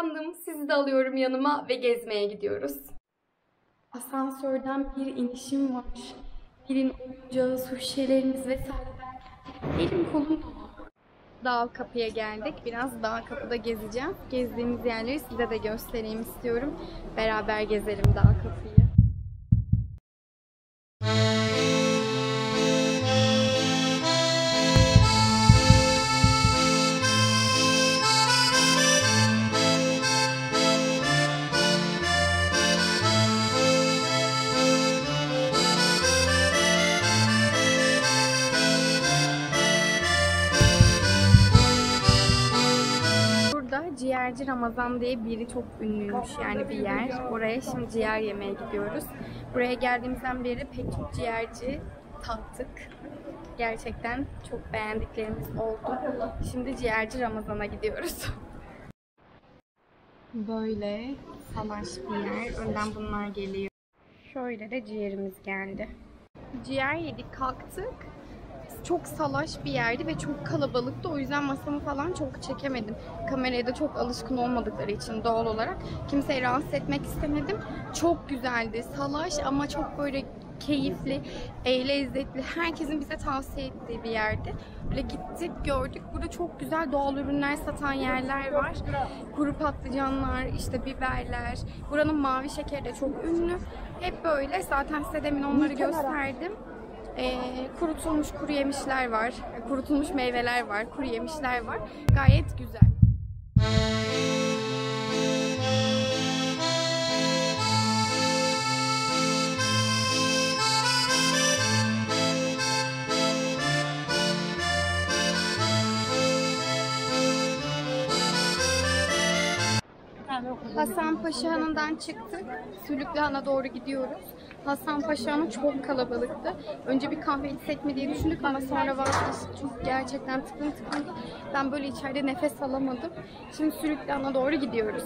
uyandım, sizi de alıyorum yanıma ve gezmeye gidiyoruz. Asansörden bir inişim var. Birin oyuncağı, su şişelerimiz vesaireler. Elim kolum dolu. Dağ Kapı'ya geldik. Biraz Dağ Kapı'da gezeceğim. Gezdiğimiz yerleri size de göstereyim istiyorum. Beraber gezelim Dağ Kapı'yı. Ciğerci Ramazan diye biri çok ünlüymüş, yani bir yer. Oraya şimdi ciğer yemeye gidiyoruz. Buraya geldiğimizden beri pek çok ciğerci tattık. Gerçekten çok beğendiklerimiz oldu. Şimdi Ciğerci Ramazan'a gidiyoruz. Böyle salaş bir yer. Önden bunlar geliyor. Şöyle de ciğerimiz geldi. Ciğer yedik, kalktık. Çok salaş bir yerdi ve çok kalabalıktı. O yüzden masamı falan çok çekemedim. Kameraya da çok alışkın olmadıkları için doğal olarak kimseyi rahatsız etmek istemedim. Çok güzeldi. Salaş ama çok böyle keyifli, lezzetli. Herkesin bize tavsiye ettiği bir yerdi. Böyle gittik, gördük. Burada çok güzel doğal ürünler satan yerler var. Kuru patlıcanlar, işte biberler. Buranın mavi şekeri de çok ünlü. Hep böyle. Zaten size demin onları gösterdim. Kurutulmuş kuru yemişler var, kurutulmuş meyveler var, kuru yemişler var. Gayet güzel. Hasanpaşa Hanı'ndan çıktık. Sülüklühan'a doğru gidiyoruz. Hasanpaşa Hanı çok kalabalıktı. Önce bir kahve içsek mi diye düşündük ama sonra vazgeçtik. Çünkü gerçekten tıklım tıklımdı. Ben böyle içeride nefes alamadım. Şimdi Sülüklühan'a doğru gidiyoruz.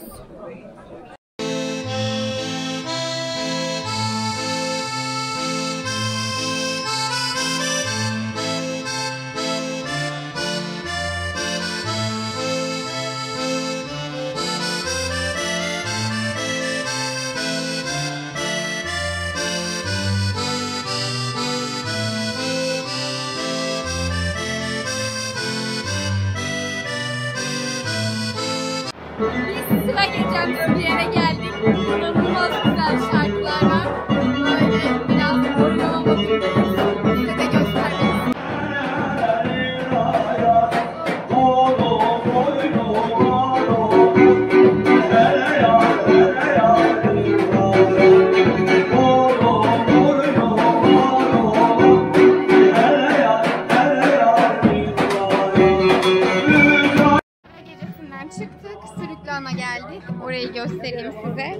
Biz sıra geçeceğimiz bir yere geldik. İnanılmaz güzel şarkılar var. Böyle biraz oynama modundayız. Size de göstermek. Gecesinden çıktık. Sülüklühan'a geldik. Orayı göstereyim size.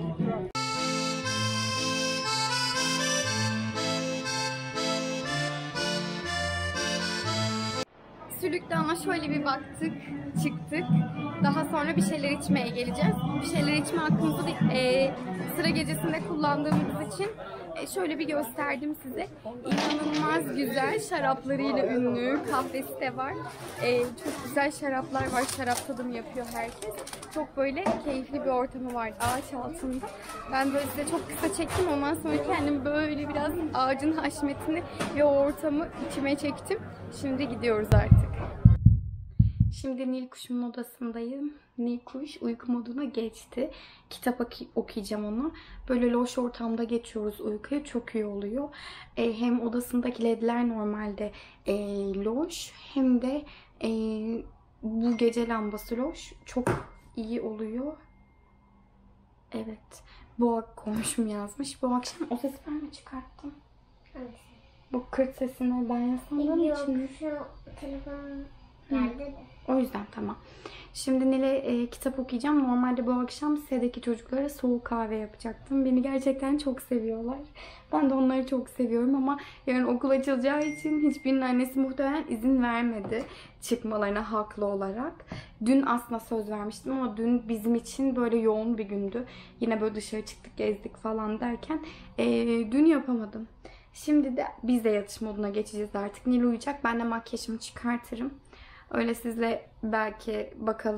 Sülüklühan'a şöyle bir baktık, çıktık. Daha sonra bir şeyler içmeye geleceğiz. Bir şeyler içme hakkımızı sıra gecesinde kullandığımız için şöyle bir gösterdim size. İnanılmaz güzel şaraplarıyla ünlü, kahvesi de var. Çok güzel şaraplar var, şarap tadımı yapıyor herkes. Çok böyle keyifli bir ortamı var ağaç altında. Ben böyle size çok kısa çektim, ondan sonra kendimi böyle biraz ağacın haşmetini ve o ortamı içime çektim. Şimdi gidiyoruz artık. Şimdi Nilkuş'un odasındayım. Nilkuş uyku moduna geçti. Kitap okuyacağım ona. Böyle loş ortamda geçiyoruz uykuyu. Çok iyi oluyor. Hem odasındaki ledler normalde loş. Hem de bu gece lambası loş. Çok iyi oluyor. Evet. Bu komşum yazmış. Bu akşam o sesi ben mi çıkarttım? Evet. Bu kırt sesini ben yazsam için. Şu telefonun nerede de. O yüzden tamam. Şimdi Nil'e kitap okuyacağım. Normalde bu akşam lisedeki çocuklara soğuk kahve yapacaktım. Beni gerçekten çok seviyorlar. Ben de onları çok seviyorum ama yarın okul açılacağı için hiçbirinin annesi muhtemelen izin vermedi çıkmalarına haklı olarak. Dün aslında söz vermiştim ama dün bizim için böyle yoğun bir gündü. Yine böyle dışarı çıktık, gezdik falan derken dün yapamadım. Şimdi de biz de yatış moduna geçeceğiz artık. Nil uyuyacak. Ben de makyajımı çıkartırım. Öyle sizle belki bakalım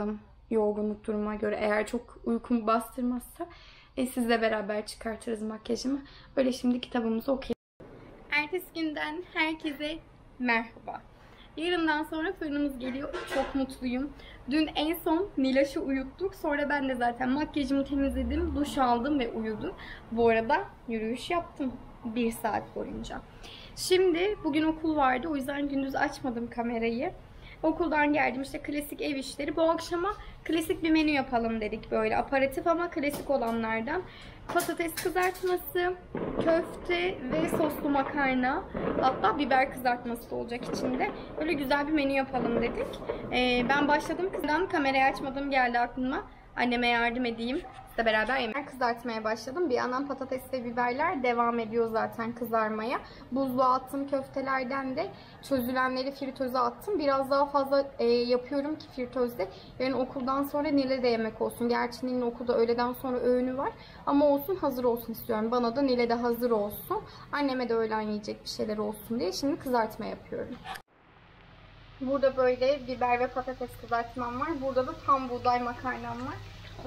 yorgunluk duruma göre. Eğer çok uykumu bastırmazsa sizle beraber çıkartırız makyajımı. Öyle şimdi kitabımızı okuyalım. Ertesi günden herkese merhaba. Yarından sonra fırınımız geliyor. Çok mutluyum. Dün en son Nilaş'ı uyuttuk. Sonra ben de zaten makyajımı temizledim, duş aldım ve uyudum. Bu arada yürüyüş yaptım 1 saat boyunca. Şimdi bugün okul vardı. O yüzden gündüz açmadım kamerayı. Okuldan geldim, işte klasik ev işleri. Bu akşama klasik bir menü yapalım dedik, böyle aparatif ama klasik olanlardan. Patates kızartması, köfte ve soslu makarna. Hatta biber kızartması da olacak içinde. Öyle güzel bir menü yapalım dedik. Ben başladım, kızdan kamerayı açmadım, geldi aklıma. Anneme yardım edeyim. Sizle beraber yemek kızartmaya başladım. Bir yandan patates ve biberler devam ediyor zaten kızarmaya. Buzluğa attım köftelerden de. Çözülenleri fritöze attım. Biraz daha fazla yapıyorum ki fritözde. Yani okuldan sonra Nil'e de yemek olsun. Gerçi Nil'in okulda öğleden sonra öğünü var. Ama olsun, hazır olsun istiyorum. Bana da Nil'e de hazır olsun. Anneme de öğlen yiyecek bir şeyler olsun diye şimdi kızartma yapıyorum. Burada böyle biber ve patates kızartmam var. Burada da tam buğday makarnam var.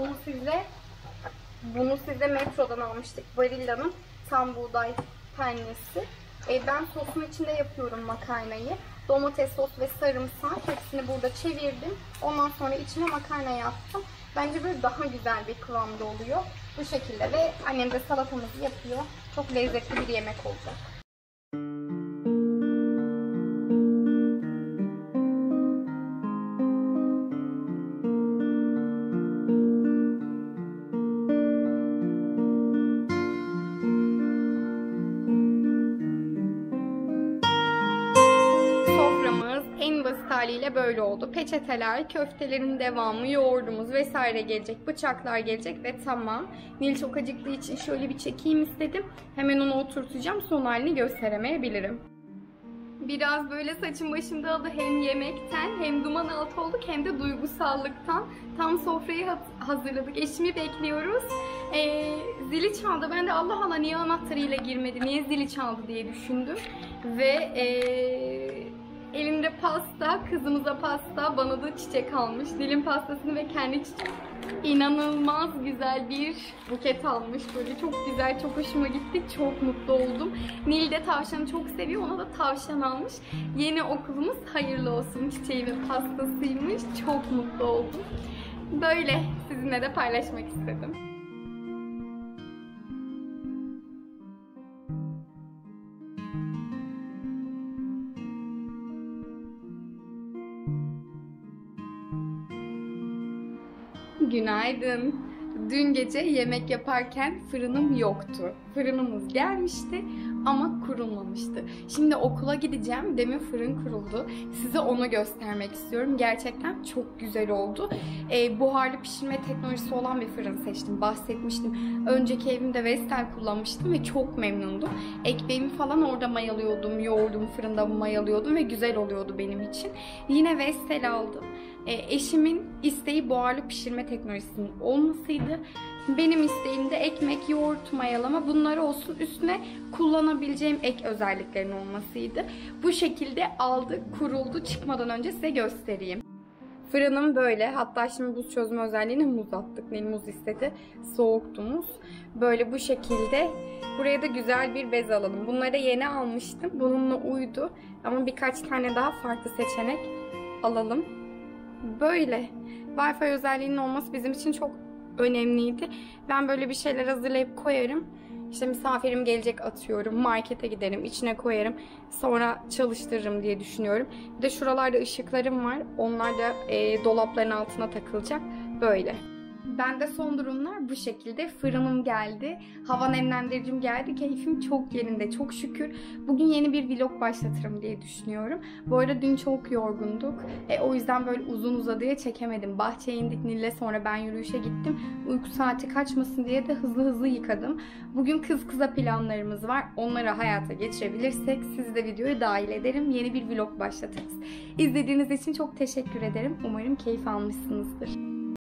Bunu size Metro'dan almıştık. Barilla'nın tam buğday pennesi. Ben sosun içinde yapıyorum makarnayı. Domates sos ve sarımsak hepsini burada çevirdim. Ondan sonra içine makarnayı attım. Bence böyle daha güzel bir kıvamda oluyor. Bu şekilde ve annem de salatamızı yapıyor. Çok lezzetli bir yemek olacak. Haliyle böyle oldu. Peçeteler, köftelerin devamı, yoğurdumuz vesaire gelecek, bıçaklar gelecek ve tamam. Nil çok acıktığı için şöyle bir çekeyim istedim. Hemen onu oturtacağım. Son halini gösteremeyebilirim. Biraz böyle saçım başım dağıldı, hem yemekten hem duman altı olduk hem de duygusallıktan. Tam sofrayı hazırladık. Eşimi bekliyoruz. Zili çaldı. Ben de Allah Allah niye anahtarıyla girmedi, niye zili çaldı diye düşündüm. Ve elimde pasta, kızımıza pasta, bana da çiçek almış. Nil'in pastasını ve kendi çiçeği. İnanılmaz güzel bir buket almış. Böyle çok güzel, çok hoşuma gitti. Çok mutlu oldum. Nil de tavşanı çok seviyor. Ona da tavşan almış. Yeni okulumuz hayırlı olsun. Çiçeği ve pastasıymış. Çok mutlu oldum. Böyle sizinle de paylaşmak istedim. Günaydın. Dün gece yemek yaparken fırınım yoktu. Fırınımız gelmişti ama kurulmamıştı. Şimdi okula gideceğim. Demin fırın kuruldu. Size onu göstermek istiyorum. Gerçekten çok güzel oldu. Buharlı pişirme teknolojisi olan bir fırın seçtim. Bahsetmiştim. Önceki evimde Vestel kullanmıştım ve çok memnundum. Ekmeğimi falan orada mayalıyordum. Yoğurdum, fırında mayalıyordum ve güzel oluyordu benim için. Yine Vestel aldım. Eşimin isteği buharlı pişirme teknolojisinin olmasıydı. Benim isteğim de ekmek, yoğurt mayalama, bunlar olsun, üstüne kullanabileceğim ek özelliklerin olmasıydı. Bu şekilde aldık, kuruldu. Çıkmadan önce size göstereyim. Fırınım böyle. Hatta şimdi buz çözme özelliğine muz attık. Nil muz istedi. Soğuktu muz. Böyle bu şekilde. Buraya da güzel bir bez alalım. Bunları yeni almıştım. Bununla uydu. Ama birkaç tane daha farklı seçenek alalım. Böyle. Wi-Fi özelliğinin olması bizim için çok önemliydi. Ben böyle bir şeyler hazırlayıp koyarım. İşte misafirim gelecek atıyorum. Markete giderim, içine koyarım. Sonra çalıştırırım diye düşünüyorum. Bir de şuralarda ışıklarım var. Onlar da dolapların altına takılacak. Böyle. Ben de son durumlar bu şekilde. Fırınım geldi. Hava nemlendiricim geldi. Keyfim çok yerinde. Çok şükür. Bugün yeni bir vlog başlatırım diye düşünüyorum. Bu arada dün çok yorgunduk. O yüzden böyle uzun uzadıya çekemedim. Bahçeye indik Nil'le, sonra ben yürüyüşe gittim. Uyku saati kaçmasın diye de hızlı yıkadım. Bugün kız kıza planlarımız var. Onları hayata geçirebilirsek sizi de videoya dahil ederim. Yeni bir vlog başlatırız. İzlediğiniz için çok teşekkür ederim. Umarım keyif almışsınızdır.